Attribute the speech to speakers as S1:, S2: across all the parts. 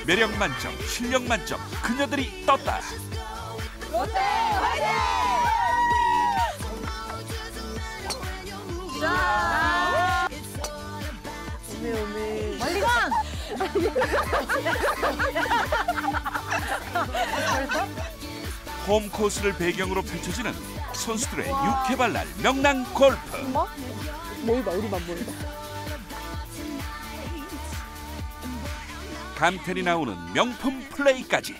S1: 매력 만점, 실력 만점 그녀들이 떴다.
S2: 롯데 화이팅! 자, 오메. 멀리 간!
S1: 홈코스를 배경으로 펼쳐지는 선수들의 육회발랄 명랑 골프.
S2: 모이봐, 우리만 모이봐.
S1: 감탄이 나오는 명품 플레이까지.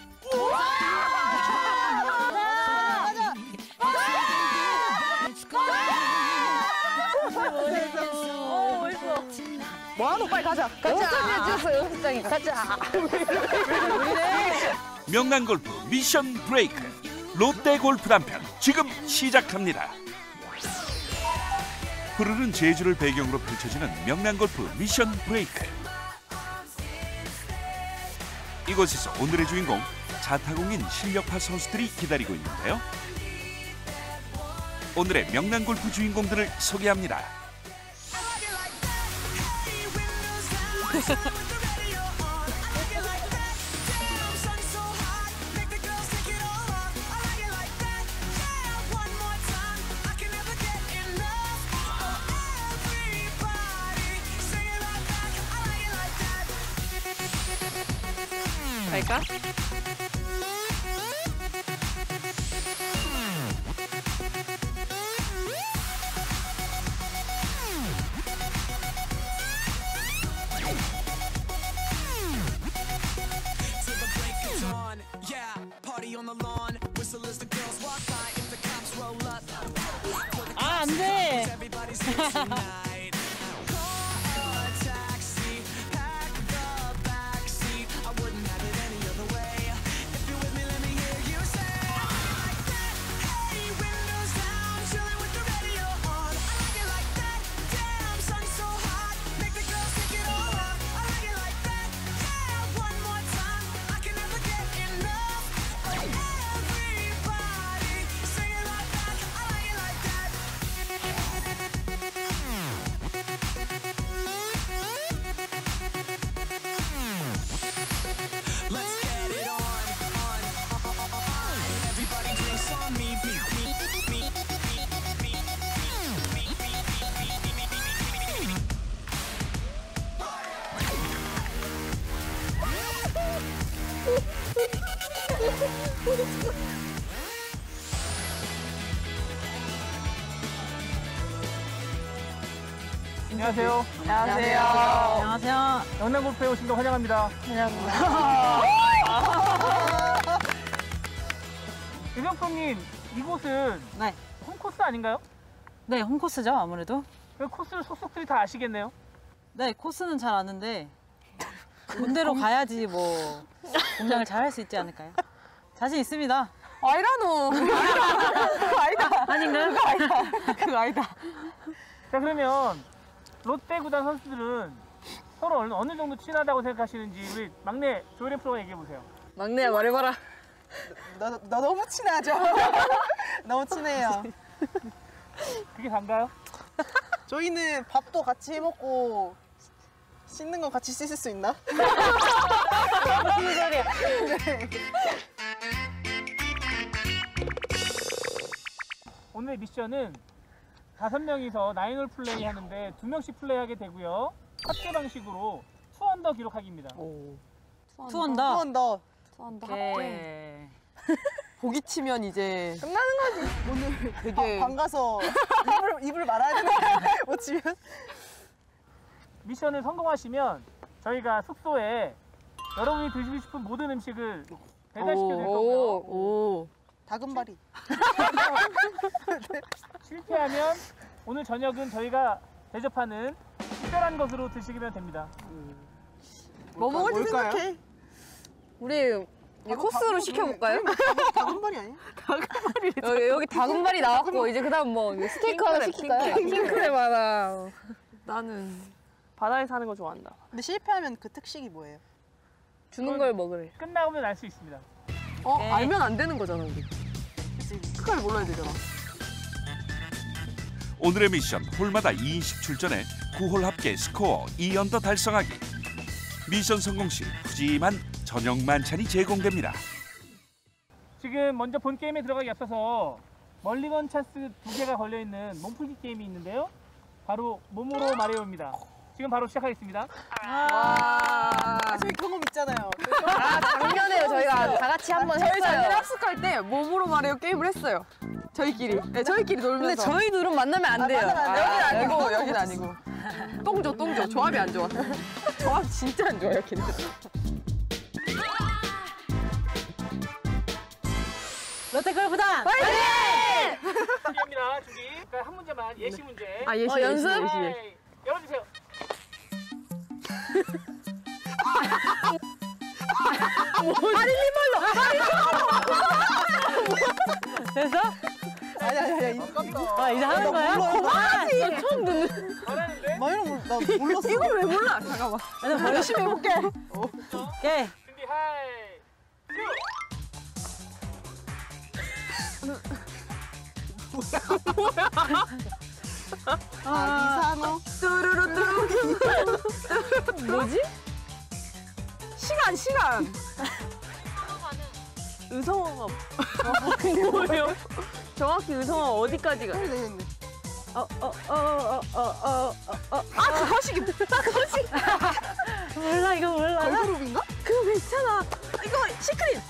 S2: 뭐하노? 빨리 가자. 연습장에 찍었어, 연습장에. 가자.
S1: 명랑 골프 미션 브레이크. 롯데 골프 단편 지금 시작합니다. 푸르른 제주를 배경으로 펼쳐지는 명랑 골프 미션 브레이크. 이곳에서 오늘의 주인공 자타공인 실력파 선수들이 기다리고 있는데요. 오늘의 명랑 골프 주인공들을 소개합니다.
S2: 갈까? 아, 안 돼.
S3: 안녕하세요.
S2: 안녕하세요. 안녕하세요.
S3: 명랑 골프에 오신 걸 환영합니다.
S2: 안녕하세요.
S3: 유병표님, 이곳은
S2: 네.
S3: 홈코스 아닌가요?
S2: 네, 홈코스죠, 아무래도.
S3: 그 코스를 속속들이 다 아시겠네요.
S2: 네, 코스는 잘 아는데 본대로 가야지 뭐 공략을 잘 할 수 있지 않을까요? 자신 있습니다.
S4: 아니라노. 아니다.
S2: 아닌가요?
S4: 그거 아니다.
S3: 자, 그러면 롯데 구단 선수들은 서로 어느 정도 친하다고 생각하시는지 우리 막내 조혜련 프로가 얘기해 보세요.
S4: 막내야 말해봐라. 너 너무 친하죠? 너무 친해요.
S3: 그게 단가요?
S4: 저희는 밥도 같이 해먹고 씻는 거 같이 씻을 수 있나?
S3: 무슨 소리야? 오늘 미션은 5명이서 9홀 플레이 하는데 2명씩 플레이하게 되고요. 합계 방식으로 투언더 기록하기입니다.
S2: 투언더.
S4: 투언더.
S2: 오케이.
S4: 보기 치면 이제 끝나는 거지. 오늘 되게 방 가서 입을 말아야 되는 못 치면.
S3: 미션을 성공하시면 저희가 숙소에 여러분이 드시고 싶은 모든 음식을 배달시켜 드릴 거고요.
S4: 다금바리.
S3: 실패하면 오늘 저녁은 저희가 대접하는 특별한 것으로 드시면 됩니다.
S4: 뭐 먹을지 생각해.
S5: 우리 이 코스로 시켜볼까요?
S4: 다금바리 아니야?
S5: 여기 다금바리 나왔고 이제 그다음 뭐 스테이크 하나 시킬까요? 킹크랩 하나.
S6: 나는 바다에 사는 거 좋아한다.
S4: 근데 실패하면 그 특식이 뭐예요?
S5: 주는 걸 먹으래.
S3: 끝나면 알 수 있습니다.
S6: 네. 알면 안 되는 거잖아, 우리. 끝까지 몰라야 되잖아.
S1: 오늘의 미션 홀마다 2인씩 출전해 9홀 합계 스코어 2언더 달성하기. 미션 성공 시 푸짐한 저녁 만찬이 제공됩니다.
S3: 지금 먼저 본 게임에 들어가기 앞서서 멀리건 찬스 2개가 걸려있는 몸풀기 게임이 있는데요. 바로 몸으로 말해요입니다. 지금 바로 시작하겠습니다.
S4: 저희 경험 있잖아요.
S5: 작년에 저희가 다 같이 한번
S6: 저희 작년에
S5: 했어요.
S6: 합숙할 때 몸으로 말해요 게임을 했어요. 저희끼리. 네, 저희끼리
S5: 근데
S6: 놀면서.
S5: 저희 둘은 만나면 안 돼요.
S6: 여긴 아니고 여긴 아니고. 똥조 조합이 안 좋아. 조합 진짜 안 좋아요 걔네.
S2: 롯데골프단
S3: 준비합니다. 준비. 그러니까 한 문제만 예시 문제.
S6: 아 예시
S5: 연습?
S3: 네, 열어주세요.
S2: 됐어?
S4: 아니.
S2: 아 이제 하는 거야? 그만!
S5: 처음 듣는.
S3: 잘하는데?
S4: 마이는 나 몰랐어.
S6: 이걸 왜 몰라? 잠깐만. 열심히 해볼게.
S2: 오케이.
S3: 준비 하이.
S4: 리사노.
S5: 뭐지?
S6: 시간.
S5: 의성어가 뭐예요? 정확히 의성어 어디까지가?
S4: 되겠네.
S6: 거시기.
S2: 몰라 이거 몰라.
S4: 걸그룹인가?
S6: 그거 괜찮아. 이거 시크릿.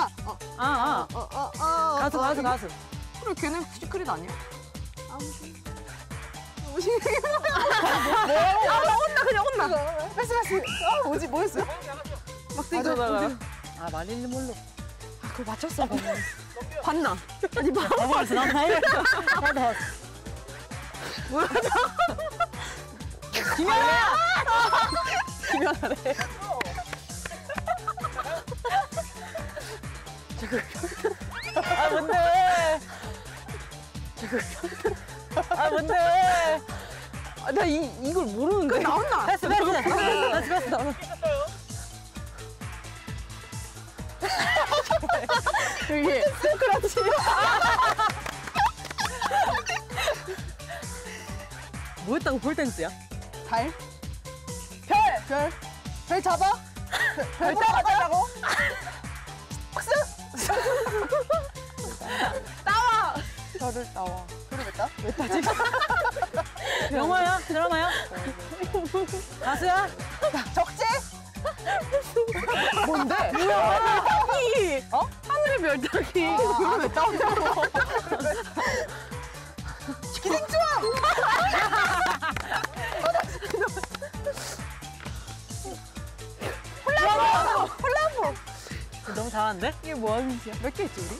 S2: 가수.
S6: 그래 걔네 시크릿 아니야? 그냥 혼나.
S4: 패스. 뭐지? 뭐였어요?
S6: 막 뛰쳐다가.
S2: 아 마릴린 몰로.
S6: 그거 맞췄어. 봤나?
S2: 넘어갔어. 나이를.
S6: 뭐야?
S2: 김연아.
S6: 김연아래.
S2: 아 뭔데? 아 뭔데?
S6: 나 이걸 모르는데. 나온다.
S2: 패스.
S6: 여기 그렇지.
S2: 뭐였다고 폴댄스야?
S4: 달. 별 잡아. 별 따라가자고. 별을 따와. 별을 왜 따? 왜 따지?
S2: 영화야? 드라마야? 가수야?
S4: 적재?
S6: 뭔데?
S5: 하늘의 별따기.
S6: 별을 왜 따오냐고.
S4: 기생충!
S2: 너무 잘하는데?
S6: 이게 뭐 하는 짓이야? 몇 개 했지 우리?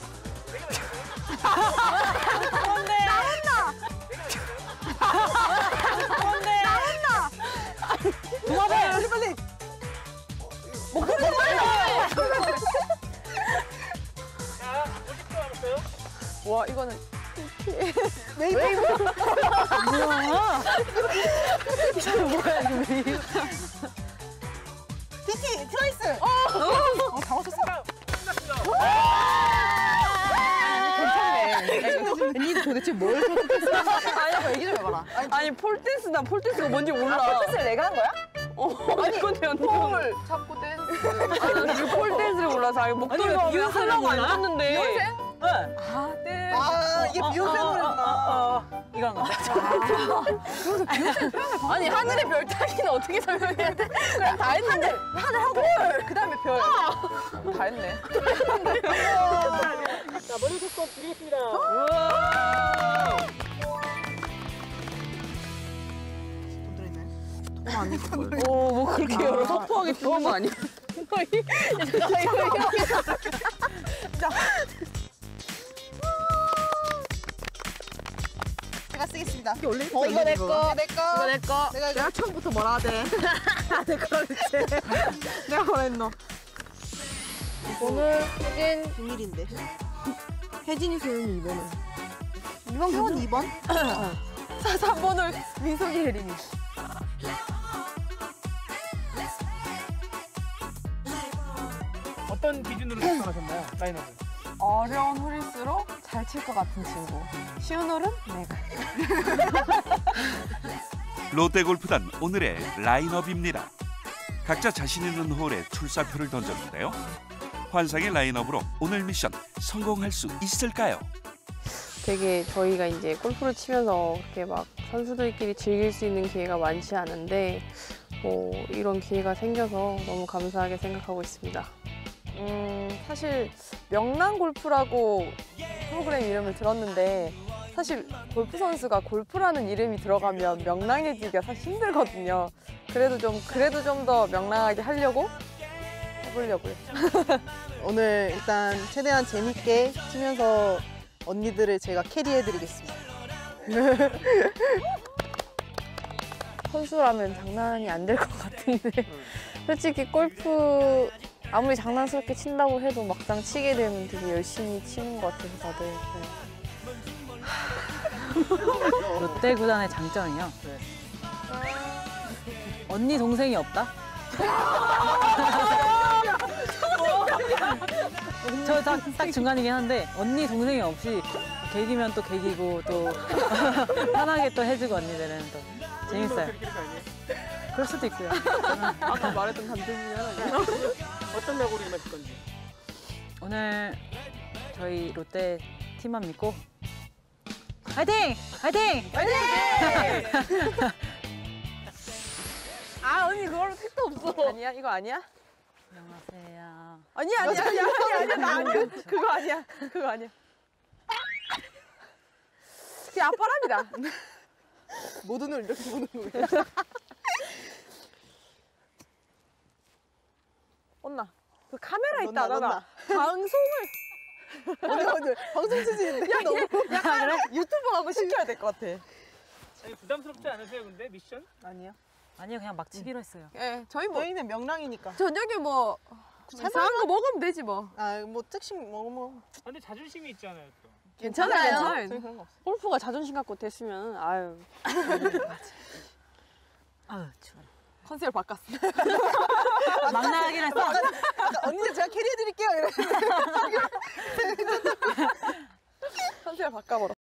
S2: 동화배!
S4: 빨리.
S3: 자, 50초 남았어요.
S6: 와 이거는
S4: 웨이브.
S2: 뭐야?
S4: TT 트와이스. 다 맞췄어.
S6: 괜찮네. 언니도 도대체 뭘 아니 얘기 좀 해봐라. 아니 폴댄스 나 폴댄스가 뭔지 몰라.
S4: 폴댄스를 내가 한 거야?
S6: 아니 근데 언니 폴 잡고 댄스. 아니 폴댄스를 몰라서 아니 목소리
S2: 이거
S6: 비욘세 하려고 안
S2: 몰라?
S6: 줬는데.
S2: 네.
S6: 아 댄스.
S4: 아 이게 비욘세 노래구나.
S2: 이거 한 건데.
S6: 아니 하늘의 별 따기는 어떻게 설명해야 돼? 그냥 다 했는데 하늘 하고 그 다음에 별. 다 했네.
S3: 자, 머리 속도 드리겠습니다.
S6: 뭐 그렇게 여러 서포하게 뜨는 거 아니야?
S4: 제가 쓰겠습니다.
S6: 이게 원래
S4: 이거 내 거.
S6: 내 거.
S4: 내가
S6: 처음부터 뭐라 하대? 내 거를 내가 뭐랬노? 오늘 혜진
S4: 비밀인데.
S6: 혜진이 소연이 2번을
S4: 2번 경은 2번?
S6: 3번을 민석이 혜린이.
S3: 어떤 기준으로 작성하셨나요? 라인업을?
S6: 어려운 홀일수록 잘 칠 것 같은 친구. 쉬운 홀은 내가.
S1: 롯데골프단 오늘의 라인업입니다. 각자 자신 있는 홀에 출사표를 던졌는데요. 환상의 라인업으로 오늘 미션 성공할 수 있을까요?
S5: 되게 저희가 이제 골프를 치면서 그렇게 막 선수들끼리 즐길 수 있는 기회가 많지 않은데 이런 기회가 생겨서 너무 감사하게 생각하고 있습니다.
S6: 사실 명랑 골프라고 프로그램 이름을 들었는데 사실 골프 선수가 골프라는 이름이 들어가면 명랑해지기가 사실 힘들거든요. 그래도 좀 더 명랑하게 하려고 해보려고요.
S4: 오늘 일단 최대한 재밌게 치면서 언니들을 제가 캐리해드리겠습니다.
S5: 선수라면 장난이 안 될 것 같은데 솔직히 골프 아무리 장난스럽게 친다고 해도 막상 치게 되면 되게 열심히 치는 것 같아서 다들.
S2: 롯데 구단의 장점이요. 언니 동생이 없다. 저 딱 중간이긴 한데 언니 동생이 없이 개기면 또 개기고 또 편하게 또 해주고 언니들은 또 재밌어요. 그럴 수도 있고요.
S6: 아까 말했던 단점 중에 하나예요.
S3: 어떤 야구를 임하실 건지.
S2: 오늘 저희 롯데 팀만 믿고 화이팅! 화이팅!
S6: 아 언니 그걸로 택도 없어. 아니야 이거 아니야?
S2: 안녕하세요.
S6: 아니야 나 아니야. 그거 아니야. 그게 아빠랍니다.
S4: 모든 걸 이렇게 보는 거예요.
S6: 언나 그 카메라 있다
S4: 넣나,
S6: 나나
S4: 넣나.
S6: 방송을
S4: 오늘 방송 수준인데 너무
S6: 약간 유튜브 한번 시켜야 될 것 같아.
S3: 아니, 부담스럽지 않으세요, 근데 미션?
S4: 아니요.
S2: 아니요, 그냥 막 치기로 했어요.
S6: 예, 저희 뭐
S4: 저희는 명랑이니까.
S6: 저녁에 뭐 이상한 거 먹으면 되지 뭐.
S4: 뭐 특식 먹으면
S3: 근데 자존심이 있잖아요, 또.
S6: 괜찮아요.
S4: 저희 그런 거 없어요.
S5: 골프가 자존심 갖고 됐으면 아유.
S2: 아유, 추워.
S6: 컨셉을 바꿨어.
S2: 막 나가긴 했어.
S4: 아까 언니들 제가 캐리해드릴게요. 이러면서.
S6: 컨셉을 바꿔버려.